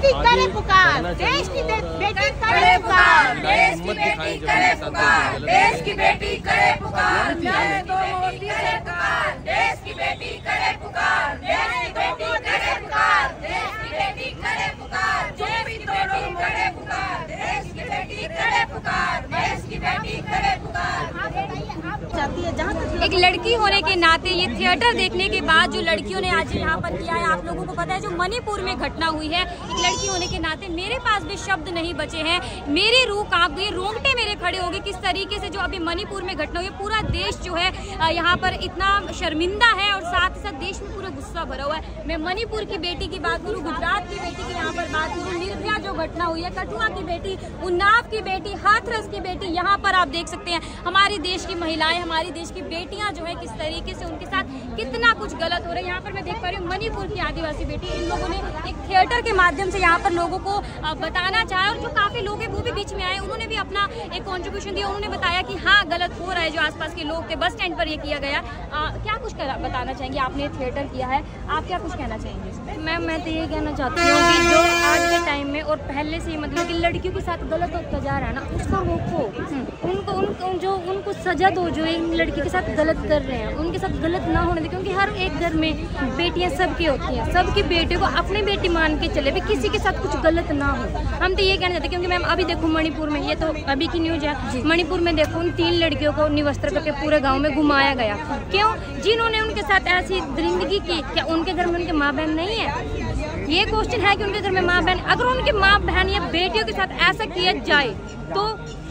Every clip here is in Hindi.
बेटी करे पुकार, देश की बेटी करे पुकार, देश की बेटी करे पुकार, देश की बेटी करे पुकार, न्याय दो मोदी सरकार, देश की बेटी करे पुकार, देश की बेटी करे पुकार, देश की बेटी करे पुकार, देश की बेटी करे पुकार, देश की बेटी करे पुकार, देश की बेटी करे पुकार। चाहती है जहाँ तक एक लड़की होने के नाते ये थिएटर देखने के बाद जो लड़कियों ने आज यहाँ पर किया है, आप लोगों को पता है जो मणिपुर में घटना हुई है, एक लड़की होने के नाते मेरे पास भी शब्द नहीं बचे हैं, मेरी रूह कांप गई, रोंगटे मेरे खड़े हो गए। किस तरीके से जो अभी मणिपुर में घटना हुई, पूरा देश जो है यहाँ पर इतना शर्मिंदा है और साथ ही साथ देश में पूरा गुस्सा भरा हुआ है। मैं मणिपुर की बेटी की बात करूँ, गुजरात की बेटी की यहाँ पर बात करूँ, निर्भया जो घटना हुई है, कठुआ की बेटी, उन्नाव की बेटी, हाथरस की बेटी, यहाँ पर आप देख सकते हैं हमारे देश की महिलाएं, हमारी देश की बेटियां जो है किस तरीके से उनके साथ कितना कुछ गलत हो रहा है। यहाँ पर मैं देख पा रही हूँ मणिपुर की आदिवासी बेटी, इन लोगों ने एक थिएटर के माध्यम से यहाँ पर लोगों को बताना चाहा और जो काफी लोग हैं वो भी बीच में आए, उन्होंने भी अपना एक कॉन्ट्रीब्यूशन दिया, उन्होंने बताया कि हाँ गलत हो रहा है। जो आसपास के लोग थे, बस स्टैंड पर ये किया गया। क्या कुछ बताना चाहेंगे, आपने थिएटर किया है, आप क्या कुछ कहना चाहेंगे? मैम मैं तो ये कहना चाहती हूँ कि जो आज के टाइम में और पहले से मतलब कि लड़कियों के साथ गलत होता जा रहा है ना, उसको रोको, उनको सजा दो जो इन लड़की के साथ गलत कर रहे हैं, उनके साथ गलत ना होने दे, क्योंकि हर एक घर में बेटियां सबकी होती हैं, सबकी बेटियों को अपनी बेटी मान के चले भी, किसी के साथ कुछ गलत ना हो। हम तो ये कहना चाहते हैं, क्योंकि मैम अभी देखो मणिपुर में, ये तो अभी की न्यूज है, मणिपुर में देखो उन 3 लड़कियों को निवस्त्र करके पूरे गाँव में घुमाया गया। क्यों? जिन्होंने उनके साथ ऐसी दरिंदगी की, क्या उनके घर में उनके माँ बहन नहीं है? ये क्वेश्चन है कि उनके घर में माँ बहन, अगर उनके माँ बहन या बेटियों के साथ ऐसा किया जाए तो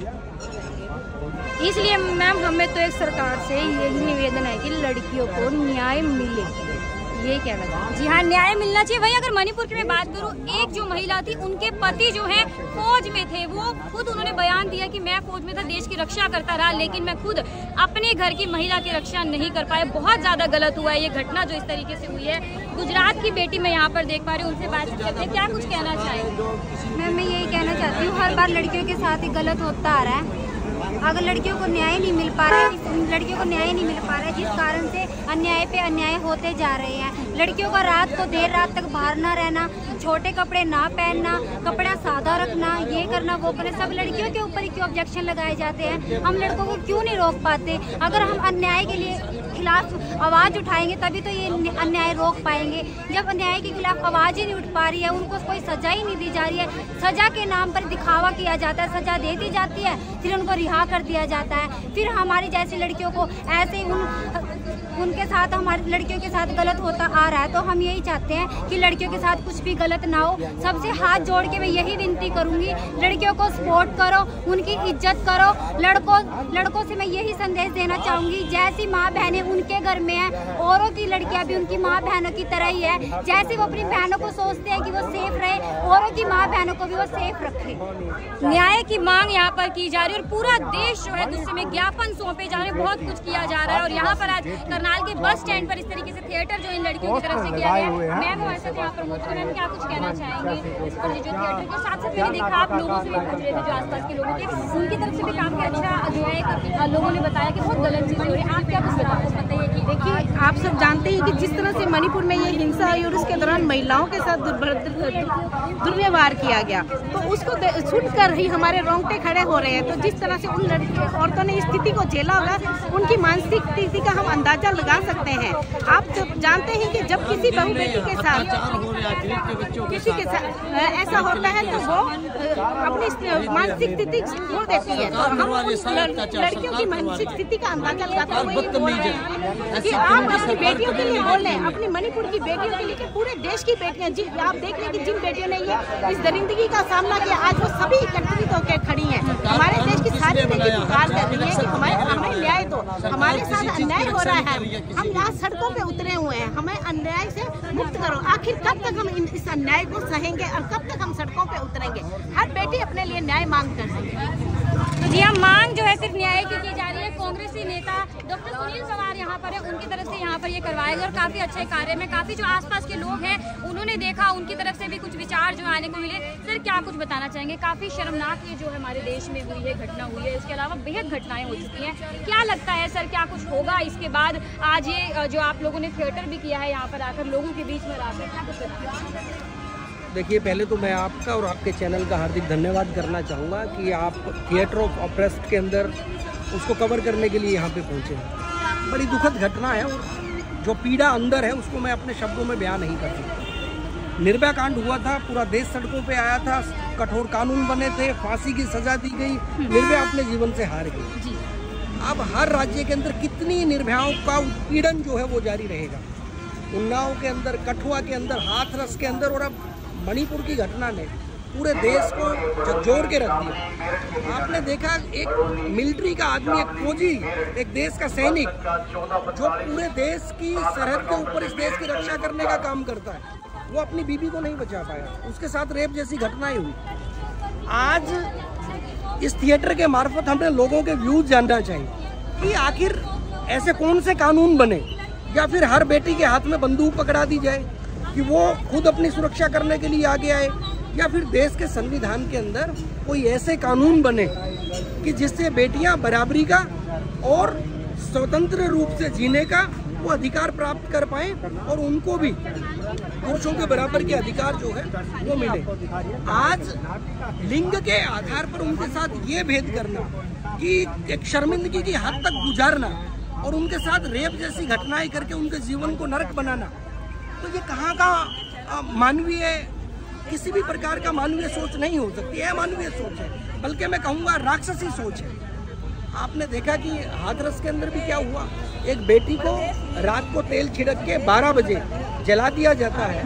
इसलिए मैम हमें तो एक सरकार से यही निवेदन है कि लड़कियों को न्याय मिले, ये कहना चाहिए। जी हाँ, न्याय मिलना चाहिए। वही अगर मणिपुर की मैं बात करूँ, एक जो महिला थी, उनके पति जो है फौज में थे, वो खुद उन्होंने बयान दिया कि मैं फौज में था, देश की रक्षा करता रहा, लेकिन मैं खुद अपने घर की महिला की रक्षा नहीं कर पाया। बहुत ज्यादा गलत हुआ है ये घटना जो इस तरीके से हुई है। गुजरात की बेटी मैं यहाँ पर देख पा रही हूँ, उनसे बातचीत करते हैं, क्या कुछ कहना चाहेंगे? मैं यही कहना चाहती हूँ, हर बार लड़कियों के साथ ही गलत होता आ रहा है। अगर लड़कियों को न्याय नहीं मिल पा रहा है, लड़कियों को न्याय नहीं मिल पा रहा है, जिस कारण से अन्याय पे अन्याय होते जा रहे हैं। लड़कियों का रात को देर रात तक बाहर ना रहना, छोटे कपड़े ना पहनना, कपड़ा सादा रखना, ये करना वो करना, सब लड़कियों के ऊपर ही क्यों ऑब्जेक्शन लगाए जाते हैं? हम लड़कों को क्यों नहीं रोक पाते? अगर हम अन्याय के लिए खिलाफ आवाज़ उठाएंगे तभी तो ये अन्याय रोक पाएंगे। जब अन्याय के खिलाफ आवाज़ ही नहीं उठ पा रही है, उनको कोई सजा ही नहीं दी जा रही है, सजा के नाम पर दिखावा किया जाता है, सजा दे दी जाती है, फिर उनको रिहा कर दिया जाता है, फिर हमारी जैसी लड़कियों को ऐसे उनके साथ, हमारी लड़कियों के साथ गलत होता आ रहा है। तो हम यही चाहते हैं कि लड़कियों के साथ कुछ भी गलत ना हो। सबसे हाथ जोड़ के मैं यही विनती करूंगी, लड़कियों को सपोर्ट करो, उनकी इज्जत करो। लड़कों से मैं यही संदेश देना चाहूँगी, जैसी माँ बहनें उनके घर में है, औरों की लड़कियाँ भी उनकी माँ बहनों की तरह ही है। जैसे वो अपनी बहनों को सोचते हैं कि वो सेफ रहे, औरों की माँ बहनों को भी वो सेफ रखे। न्याय की मांग यहाँ पर की जा रही है और पूरा देश जो है गुस्से में, ज्ञापन सौंपे जा रहे हैं, बहुत कुछ किया जा रहा है। और यहाँ पर आज करनाल के बस स्टैंड पर इस तरीके से थिएटर जो इन लड़कियों की तरफ से किया गया है। मैम हमारे साथ यहाँ पर मौजूद हैं, क्या कुछ कहना चाहेंगे इस पर? जो थिएटर के साथ साथ मैंने देखा आप लोगों से भी पूछ रहे थे, जो आसपास के लोगों थे, उनकी तरफ से भी काफी अच्छा जो है लोगों ने बताया कि बहुत गलत चीजें हो रही है। आप क्या कुछ बताइए कि देखिए, आप सब जानते हैं कि जिस तरह से मणिपुर में ये हिंसा हुई और उसके दौरान महिलाओं के साथ दुर्व्यवहार किया गया, तो उसको सुनकर ही हमारे रोंगटे खड़े हो रहे हैं। तो जिस तरह से उन औरतों ने इस स्थिति को झेला होगा, उनकी मानसिक स्थिति का हम अंदाजा लगा सकते हैं। आप जानते हैं कि जब किसी बहू बेटी के साथ ऐसा होता है तो वो अपनी मानसिक स्थिति खो देती है। तो हम लड़कियों की मानसिक स्थिति का अंदाजा लगाते हुए कि आप अपनी बेटियों के लिए बोल रहे हैं, अपनी मणिपुर की बेटियों के लिए, कि पूरे देश की बेटियां, आप देख लें कि जिन बेटियों ने ये इस दरिंदगी का सामना किया, आज वो सभी एकत्रित होकर खड़ी हैं। हमारे देश की सारी बेटी पुकार कर रही है कि हमें न्याय दो, हमारे साथ अन्याय हो रहा है, हम यहाँ सड़कों पे उतरे हुए हैं, हमें अन्याय से मुक्त करो। आखिर कब तक हम इस अन्याय को सहेंगे और कब तक हम सड़कों पे उतरेंगे? हर बेटी अपने लिए न्याय मांग कर सके। जी हाँ, मांग जो है सिर्फ न्याय की जा रही है। कांग्रेसी नेता डॉक्टर सुनील पवार यहाँ पर है, उनकी तरफ से यहाँ पर ये करवाया गया और काफी अच्छे कार्य में काफी जो आसपास के लोग हैं उन्होंने देखा, उनकी तरफ से भी कुछ विचार जो आने को मिले। सर क्या कुछ बताना चाहेंगे? काफी शर्मनाक ये जो हमारे देश में हुई है घटना हुई है, इसके अलावा बेहद घटनाएं हो चुकी हैं। क्या लगता है सर, क्या कुछ होगा इसके बाद? आज ये जो आप लोगों ने थिएटर भी किया है यहाँ पर आकर लोगों के बीच में रहकर, क्या कुछ लगता है? देखिए, पहले तो मैं आपका और आपके चैनल का हार्दिक धन्यवाद करना चाहूँगा कि आप थिएटर ऑफ ऑप्रेस्ट के अंदर उसको कवर करने के लिए यहाँ पे पहुँचे हैं। बड़ी दुखद घटना है और जो पीड़ा अंदर है उसको मैं अपने शब्दों में बयान नहीं कर सकता। निर्भया कांड हुआ था, पूरा देश सड़कों पे आया था, कठोर कानून बने थे, फांसी की सजा दी गई, निर्भया अपने जीवन से हार गई। अब हर राज्य के अंदर कितनी निर्भयाओं का उत्पीड़न जो है वो जारी रहेगा। उन्नाव के अंदर, कठुआ के अंदर, हाथरस के अंदर और अब मणिपुर की घटना ने पूरे देश को झकझोर के रख दिया। आपने देखा एक मिलिट्री का आदमी, एक फौजी, एक देश का सैनिक जो पूरे देश की सरहद के ऊपर इस देश की रक्षा करने का काम करता है, वो अपनी बीबी को नहीं बचा पाया, उसके साथ रेप जैसी घटनाएं हुई। आज इस थिएटर के मार्फत हमें लोगों के व्यूज जानना चाहिए कि आखिर ऐसे कौन से कानून बने या फिर हर बेटी के हाथ में बंदूक पकड़ा दी जाए कि वो खुद अपनी सुरक्षा करने के लिए आगे आए, या फिर देश के संविधान के अंदर कोई ऐसे कानून बने कि जिससे बेटियां बराबरी का और स्वतंत्र रूप से जीने का वो अधिकार प्राप्त कर पाए और उनको भी पुरुषों के बराबर के अधिकार जो है वो मिले। आज लिंग के आधार पर उनके साथ ये भेद करना कि एक शर्मिंदगी की हद तक गुजारना और उनके साथ रेप जैसी घटनाएं करके उनके जीवन को नरक बनाना, तो ये कहाँ का मानवीय, किसी भी प्रकार का मानवीय सोच नहीं हो सकती है। मानवीय सोच है, बल्कि मैं कहूँगा राक्षसी सोच है। आपने देखा कि हाथरस के अंदर भी क्या हुआ, एक बेटी को रात को तेल छिड़क के 12 बजे जला दिया जाता है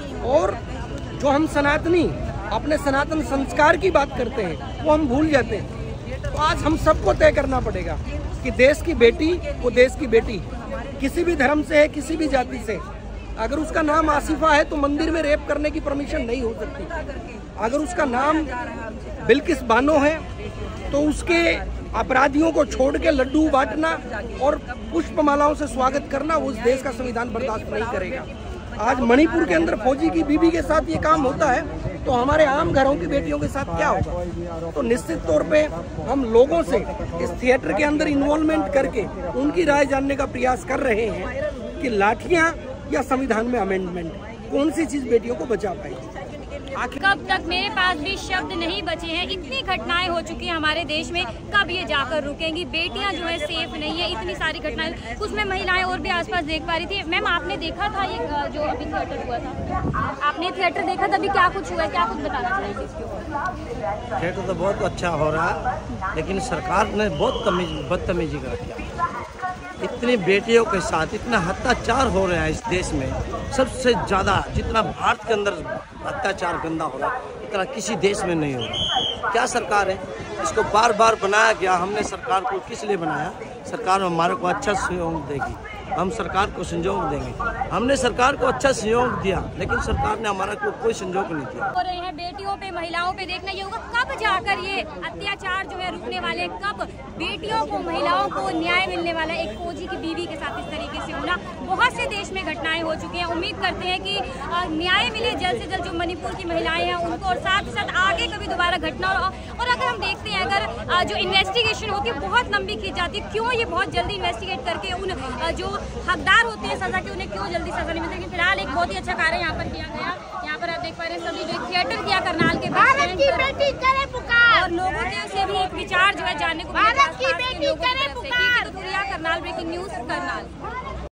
और जो हम सनातनी अपने सनातन संस्कार की बात करते हैं वो हम भूल जाते हैं। तो आज हम सबको तय करना पड़ेगा कि देश की बेटी वो देश की बेटी, किसी भी धर्म से है, किसी भी जाति से। अगर उसका नाम आसिफा है तो मंदिर में रेप करने की परमिशन नहीं हो सकती। अगर उसका नाम बिल्किस बानो है तो उसके अपराधियों को छोड़ के लड्डू बांटना और पुष्पमालाओं से स्वागत करना उस देश का संविधान बर्दाश्त नहीं करेगा। आज मणिपुर के अंदर फौजी की बीबी के साथ ये काम होता है तो हमारे आम घरों की बेटियों के साथ क्या होगा। तो निश्चित तौर पे हम लोगों से इस थिएटर के अंदर इन्वॉल्वमेंट करके उनकी राय जानने का प्रयास कर रहे हैं कि लाठियां या संविधान में अमेंडमेंट, कौन सी चीज बेटियों को बचा पाएगी। कब तक, मेरे पास भी शब्द नहीं बचे हैं। इतनी घटनाएं हो चुकी हैं हमारे देश में, कब ये जाकर रुकेंगी। बेटियां जो है सेफ नहीं है, इतनी सारी घटनाएं, कुछ में महिलाएं और भी आसपास देख पा रही थी। मैम, आपने देखा था ये जो अभी थिएटर हुआ था, आपने थिएटर देखा था, अभी क्या कुछ हुआ है, क्या कुछ बताना चाहिए इसके ऊपर? थिएटर तो बहुत अच्छा हो रहा है, लेकिन सरकार ने बहुत बदतमीजी कर दिया। इतनी बेटियों के साथ इतना अत्याचार हो रहा है इस देश में, सबसे ज़्यादा जितना भारत के अंदर अत्याचार गंदा हो रहा है इतना किसी देश में नहीं हो रहा। क्या सरकार है, इसको बार बार बनाया गया। हमने सरकार को किस लिए बनाया? सरकार हमारे को अच्छा सहयोग देगी, हम सरकार को संयोग देंगे। हमने सरकार को अच्छा सहयोग दिया, लेकिन सरकार ने हमारा कोई संयोग नहीं दिया। हो रहे हैं बेटियों पे, महिलाओं पे, देखना ये होगा कब जाकर ये अत्याचार जो है रुकने वाले, कब बेटियों को, महिलाओं को न्याय मिलने वाला। एक फौजी की बीवी के साथ इस तरीके से होना, बहुत से देश में घटनाएं हो चुकी हैं। उम्मीद करते हैं कि न्याय मिले जल्द से जल्द जो मणिपुर की महिलाएं हैं उनको, और साथ ही साथ आगे कभी दोबारा घटना। और अगर हम देखते हैं, अगर जो इन्वेस्टिगेशन होती है बहुत लंबी खींच जाती है, क्यों ये बहुत जल्दी इन्वेस्टिगेट करके उन जो हकदार होते हैं सजा के, उन्हें क्यों जल्दी सजा नहीं मिलती। लेकिन फिलहाल एक बहुत ही अच्छा कार्य यहाँ पर किया गया। यहाँ पर आप देख पा रहे हैं सभी जो थिएटर किया करनाल के भारत की बेटी करे पुकार, और लोगों के से भी एक विचार जो है जानने को भारत की बेटी करे पुकार। Karnal breaking news Karnal.